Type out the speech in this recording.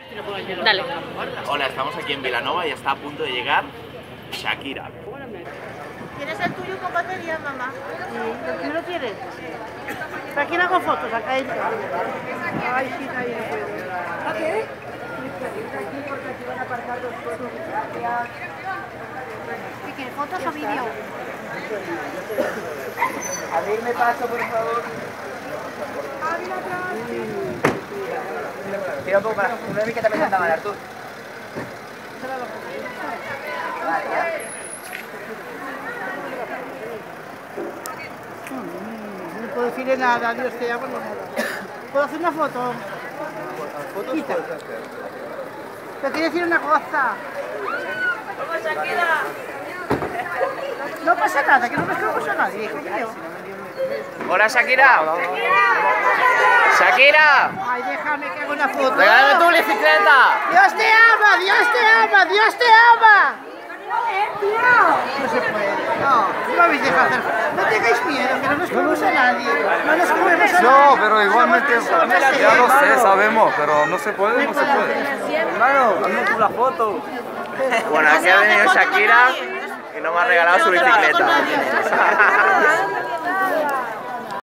Dale. Hola, estamos aquí en Vilanova y está a punto de llegar Shakira. ¿Tienes el tuyo con batería, mamá? Sí. ¿El tuyo lo tienes? Aquí no hago fotos, acá entra. Ay, sí, ahí no puedo. ¿A qué? Aquí porque aquí van a aparcar los coches. ¿Qué quieres, fotos o vídeo? Abrirme paso, por favor. Tira un poco para una vez que te presenta mal, Artur. Vale, ya. No puedo decirle nada, Dios te amo, no nada. ¿Puedo hacer una foto? Quita. Te quiero decir una cosa. ¡Vamos, Shakira! No pasa nada, que no me escucho a nadie, hijo mío. ¡Hola, Shakira! ¡Shakira! Ay, déjame que haga una foto. ¡Regálame tu bicicleta! ¡Dios te ama! ¡Dios te ama! ¡Dios te ama! No se puede, no me habéis dejado hacer. No tengáis miedo, que no nos comemos a nadie. No nos comemos a nadie. No, pero igualmente Somos personas, ya lo sé, hermano. sabemos, pero no se puede, no se puede. Hermano, hazme tú la foto. Bueno, aquí ha venido Shakira y no me ha regalado su bicicleta.